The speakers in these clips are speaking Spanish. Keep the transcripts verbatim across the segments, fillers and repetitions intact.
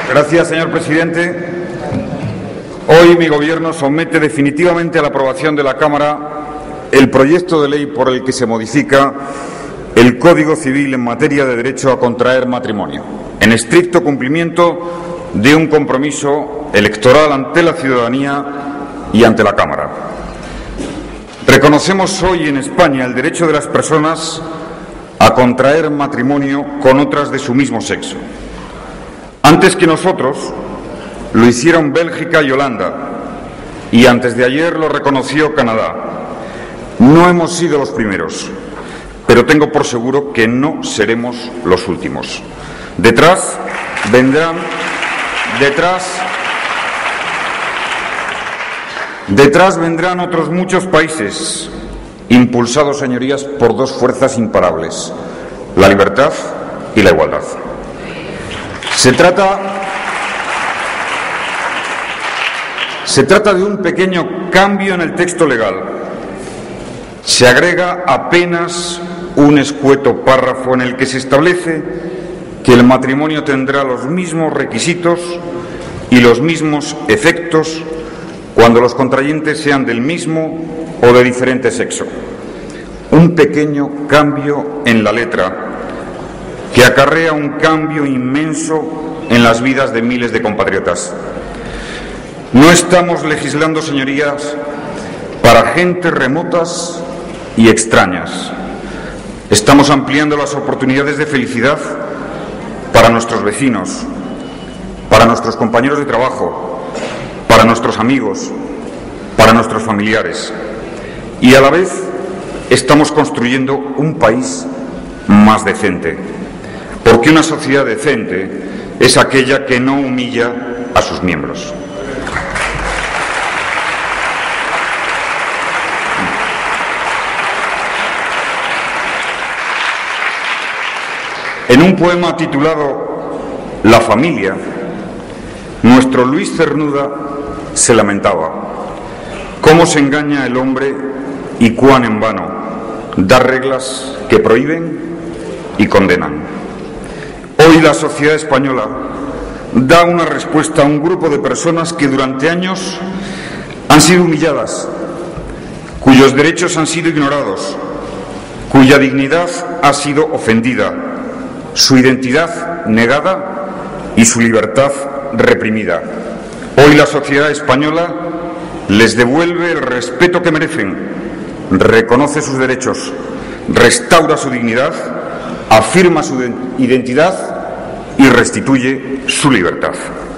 Gracias, señor presidente. Hoy mi Gobierno somete definitivamente a la aprobación de la Cámara el proyecto de ley por el que se modifica el Código Civil en materia de derecho a contraer matrimonio, en estricto cumplimiento de un compromiso electoral ante la ciudadanía y ante la Cámara. Reconocemos hoy en España el derecho de las personas a contraer matrimonio con otras de su mismo sexo. Antes que nosotros, lo hicieron Bélgica y Holanda, y antes de ayer lo reconoció Canadá. No hemos sido los primeros, pero tengo por seguro que no seremos los últimos. Detrás vendrán, detrás, detrás vendrán otros muchos países, impulsados, señorías, por dos fuerzas imparables: la libertad y la igualdad. Se trata, se trata de un pequeño cambio en el texto legal. Se agrega apenas un escueto párrafo en el que se establece que el matrimonio tendrá los mismos requisitos y los mismos efectos cuando los contrayentes sean del mismo o de diferente sexo. Un pequeño cambio en la letra que acarrea un cambio inmenso en las vidas de miles de compatriotas. No estamos legislando, señorías, para gentes remotas y extrañas. Estamos ampliando las oportunidades de felicidad para nuestros vecinos, para nuestros compañeros de trabajo, para nuestros amigos, para nuestros familiares. Y a la vez estamos construyendo un país más decente, porque una sociedad decente es aquella que no humilla a sus miembros. En un poema titulado La familia, nuestro Luis Cernuda se lamentaba: cómo se engaña el hombre y cuán en vano da reglas que prohíben y condenan. Hoy la sociedad española da una respuesta a un grupo de personas que durante años han sido humilladas, cuyos derechos han sido ignorados, cuya dignidad ha sido ofendida, su identidad negada y su libertad reprimida. Hoy la sociedad española les devuelve el respeto que merecen, reconoce sus derechos, restaura su dignidad, afirma su identidad y restituye su libertad.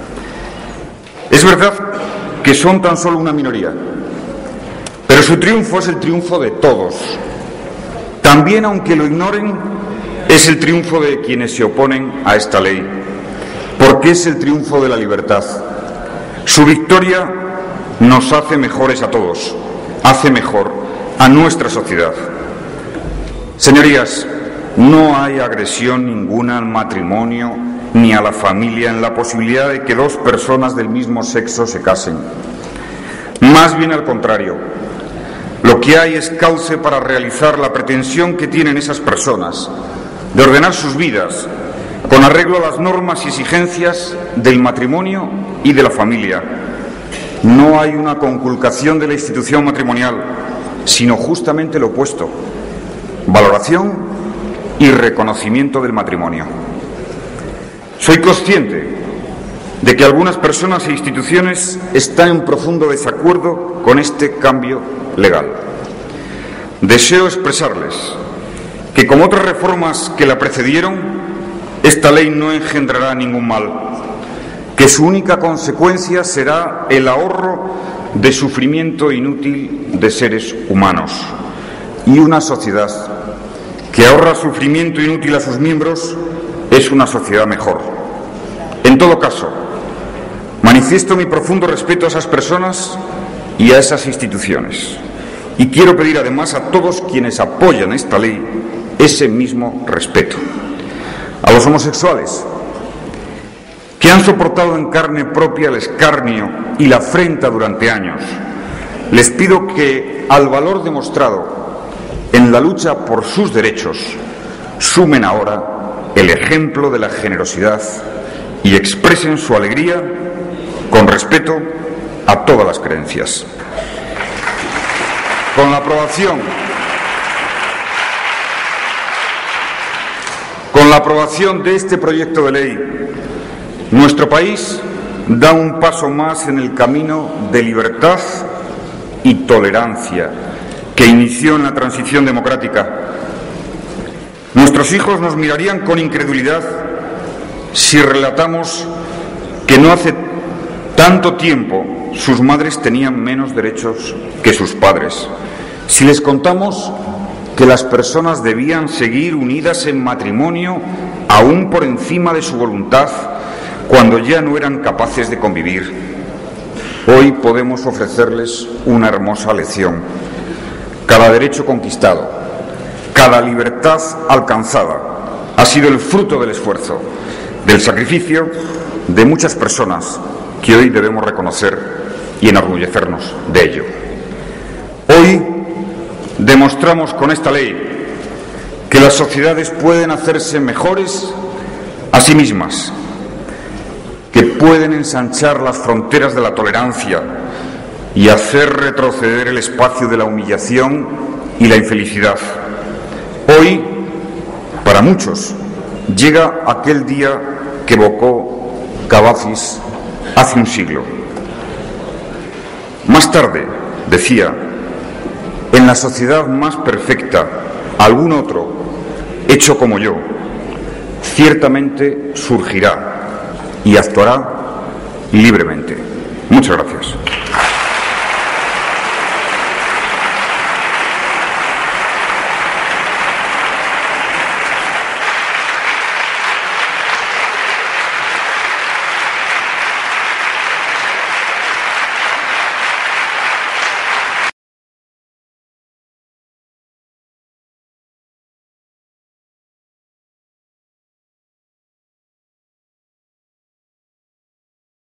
Es verdad que son tan solo una minoría, pero su triunfo es el triunfo de todos. También, aunque lo ignoren, es el triunfo de quienes se oponen a esta ley, porque es el triunfo de la libertad. Su victoria nos hace mejores a todos, hace mejor a nuestra sociedad. Señorías, no hay agresión ninguna al matrimonio ni a la familia en la posibilidad de que dos personas del mismo sexo se casen. Más bien al contrario, lo que hay es cauce para realizar la pretensión que tienen esas personas de ordenar sus vidas con arreglo a las normas y exigencias del matrimonio y de la familia. No hay una conculcación de la institución matrimonial, sino justamente lo opuesto: valoración y reconocimiento del matrimonio. Soy consciente de que algunas personas e instituciones están en profundo desacuerdo con este cambio legal. Deseo expresarles que, como otras reformas que la precedieron, esta ley no engendrará ningún mal, que su única consecuencia será el ahorro de sufrimiento inútil de seres humanos. Y una sociedad que ahorra sufrimiento inútil a sus miembros es una sociedad mejor. En todo caso, manifiesto mi profundo respeto a esas personas y a esas instituciones. Y quiero pedir además a todos quienes apoyan esta ley ese mismo respeto. A los homosexuales, que han soportado en carne propia el escarnio y la afrenta durante años, les pido que al valor demostrado en la lucha por sus derechos sumen ahora el ejemplo de la generosidad y expresen su alegría con respeto a todas las creencias. Con la aprobación, con la aprobación de este proyecto de ley, nuestro país da un paso más en el camino de libertad y tolerancia que inició en la transición democrática. Nuestros hijos nos mirarían con incredulidad si relatamos que no hace tanto tiempo sus madres tenían menos derechos que sus padres. Si les contamos que las personas debían seguir unidas en matrimonio aún por encima de su voluntad cuando ya no eran capaces de convivir. Hoy podemos ofrecerles una hermosa lección. Cada derecho conquistado, cada libertad alcanzada ha sido el fruto del esfuerzo, del sacrificio de muchas personas que hoy debemos reconocer y enorgullecernos de ello. Hoy demostramos con esta ley que las sociedades pueden hacerse mejores a sí mismas, que pueden ensanchar las fronteras de la tolerancia y hacer retroceder el espacio de la humillación y la infelicidad. Hoy, para muchos, llega aquel día que evocó Cavafis hace un siglo. Más tarde, decía, en la sociedad más perfecta, algún otro, hecho como yo, ciertamente surgirá y actuará libremente. Muchas gracias.